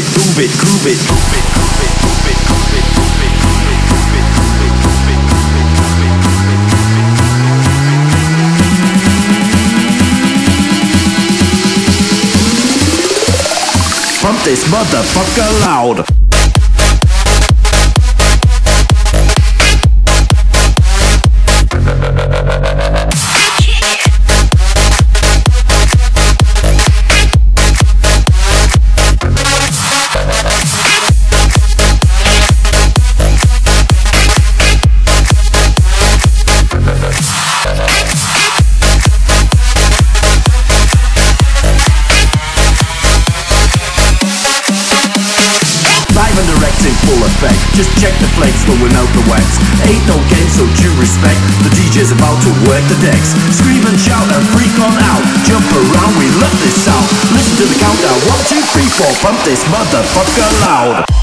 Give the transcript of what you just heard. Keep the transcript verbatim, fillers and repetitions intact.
move it, groove it, groove it, groove it, groove it, groove it, groove it, groove it, groove it, groove it, groove it, groove it, groove it. Pump this motherfucker loud. In full effect, just check the flakes, throwing out the wax. Ain't no game, so due respect. The D J's about to work the decks. Scream and shout and freak on out. Jump around, we love this sound. Listen to the countdown, one, two, three, four. Pump this motherfucker loud.